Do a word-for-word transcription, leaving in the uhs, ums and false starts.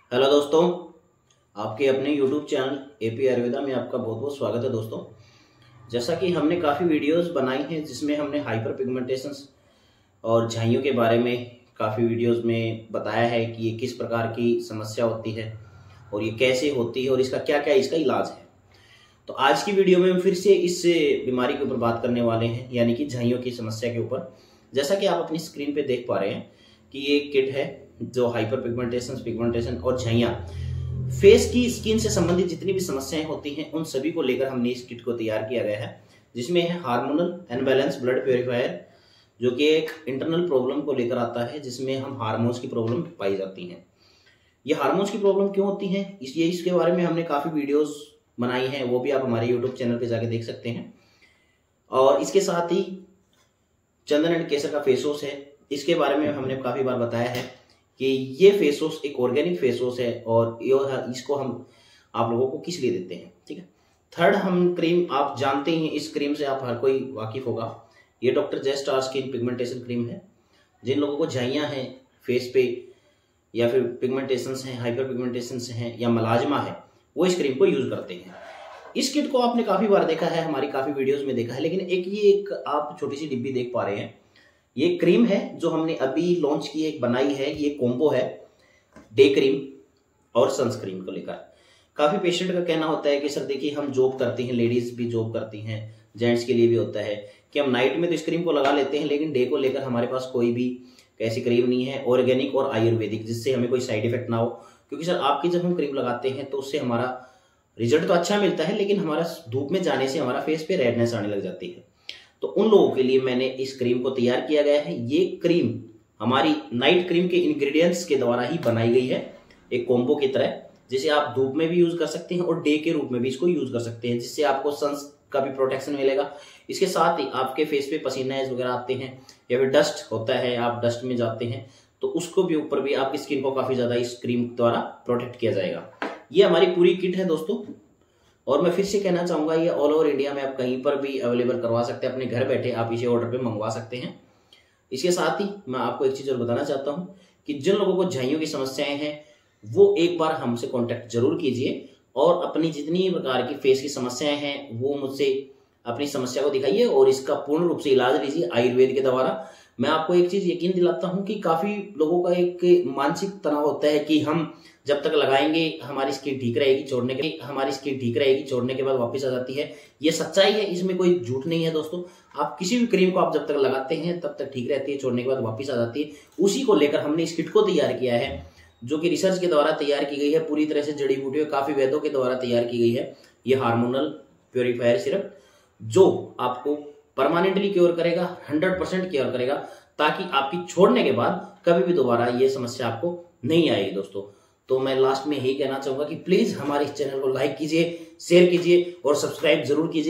Hello दोस्तों, आपके अपने यूट्यूब चैनल एपी आयुर्वेदा में आपका बहुत बहुत स्वागत है। दोस्तों, जैसा कि हमने काफ़ी वीडियोस बनाई हैं जिसमें हमने हाइपर पिगमेंटेशंस और झाइयों के बारे में काफ़ी वीडियोस में बताया है कि ये किस प्रकार की समस्या होती है और ये कैसे होती है और इसका क्या क्या इसका इलाज है। तो आज की वीडियो में हम फिर से इस बीमारी के ऊपर बात करने वाले हैं, यानी कि झाइयों की समस्या के ऊपर। जैसा कि आप अपनी स्क्रीन पर देख पा रहे हैं कि ये किट है जो हाइपर पिगमेंटेशन पिगमेंटेशन और झाइयाँ, फेस की स्किन से संबंधित जितनी भी समस्याएं होती हैं उन सभी को लेकर हमने इस किट को तैयार किया गया है, जिसमें है हार्मोनल अनबैलेंस ब्लड प्योरीफायर, जो कि एक इंटरनल प्रॉब्लम को लेकर आता है जिसमें हम हार्मोन्स की प्रॉब्लम पाई जाती हैं। ये हार्मोन्स की प्रॉब्लम क्यों होती है, इसलिए इसके बारे में हमने काफ़ी वीडियोस बनाई हैं, वो भी आप हमारे यूट्यूब चैनल पर जाके देख सकते हैं। और इसके साथ ही चंदन एंड केसर का फेस वॉश है, इसके बारे में हमने काफ़ी बार बताया है कि ये फेस वॉश एक ऑर्गेनिक फेस वॉश है और इसको हम आप लोगों को किस लिए देते हैं, ठीक है। थर्ड, हम क्रीम आप जानते हैं, इस क्रीम से आप हर कोई वाकिफ होगा। ये doctor J star skin pigmentation cream है। जिन लोगों को झाइयाँ हैं फेस पे या फिर पिगमेंटेशंस हैं, हाइपर पिगमेंटेशंस हैं या मलाजमा है, वो इस क्रीम को यूज़ करते हैं। इस किट को आपने काफ़ी बार देखा है, हमारी काफ़ी वीडियोज़ में देखा है, लेकिन एक ये एक आप छोटी सी डिब्बी देख पा रहे हैं, ये क्रीम है जो हमने अभी लॉन्च की एक बनाई है। ये कॉम्बो है डे क्रीम और सनस्क्रीन को लेकर। काफ़ी पेशेंट का कहना होता है कि सर देखिए हम जॉब करती हैं, लेडीज़ भी जॉब करती हैं, जेंट्स के लिए भी होता है कि हम नाइट में तो इस क्रीम को लगा लेते हैं, लेकिन डे को लेकर हमारे पास कोई भी ऐसी क्रीम नहीं है ऑर्गेनिक और आयुर्वेदिक जिससे हमें कोई साइड इफेक्ट ना हो। क्योंकि सर आपकी जब हम क्रीम लगाते हैं तो उससे हमारा रिजल्ट तो अच्छा मिलता है, लेकिन हमारा धूप में जाने से हमारा फेस पे रेडनेस आने लग जाती है। तो उन लोगों के लिए मैंने इस क्रीम को तैयार किया गया है। ये क्रीम हमारी नाइट क्रीम के इंग्रेडिएंट्स के द्वारा ही बनाई गई है, एक कॉम्बो की तरह, जिसे आप धूप में भी यूज कर सकते हैं और डे के रूप में भी इसको यूज कर सकते हैं, जिससे आपको सन्स का भी प्रोटेक्शन मिलेगा। इसके साथ ही आपके फेस पे पसीना वगैरह आते हैं या फिर डस्ट होता है, आप डस्ट में जाते हैं, तो उसको भी ऊपर भी आपकी स्किन को काफी ज्यादा इस क्रीम द्वारा प्रोटेक्ट किया जाएगा। ये हमारी पूरी किट है दोस्तों, और मैं फिर से कहना चाहूंगा ये ऑल ओवर इंडिया में आप कहीं पर भी अवेलेबल करवा सकते हैं, अपने घर बैठे आप इसे ऑर्डर पे मंगवा सकते हैं। इसके साथ ही मैं आपको एक चीज और बताना चाहता हूं कि जिन लोगों को झाइयों की समस्याएं हैं वो एक बार हमसे कांटेक्ट जरूर कीजिए और अपनी जितनी प्रकार की फेस की समस्याएं हैं वो मुझसे अपनी समस्या को दिखाइए और इसका पूर्ण रूप से इलाज लीजिए आयुर्वेद के द्वारा। मैं आपको एक चीज यकीन दिलाता हूं कि काफी लोगों का एक मानसिक तनाव होता है कि हम जब तक लगाएंगे हमारी स्किन ठीक रहेगी, छोड़ने के हमारी स्किन ठीक रहेगी छोड़ने के बाद वापस आ जाती है। ये सच्चाई है, इसमें कोई झूठ नहीं है दोस्तों। आप किसी भी क्रीम को आप जब तक लगाते हैं तब तक ठीक रहती है, छोड़ने के बाद वापस आ जाती है। उसी को लेकर हमने इस किट को तैयार किया है, जो कि रिसर्च के द्वारा तैयार की गई है, पूरी तरह से जड़ी बूटियों काफी वैद्यों के द्वारा तैयार की गई है। ये हार्मोनल प्योरीफायर सिरप जो आपको परमानेंटली क्योर करेगा, हंड्रेड परसेंट क्योर करेगा, ताकि आपकी छोड़ने के बाद कभी भी दोबारा ये समस्या आपको नहीं आएगी दोस्तों। तो मैं लास्ट में यही कहना चाहूंगा कि प्लीज हमारे इस चैनल को लाइक कीजिए, शेयर कीजिए और सब्सक्राइब जरूर कीजिए।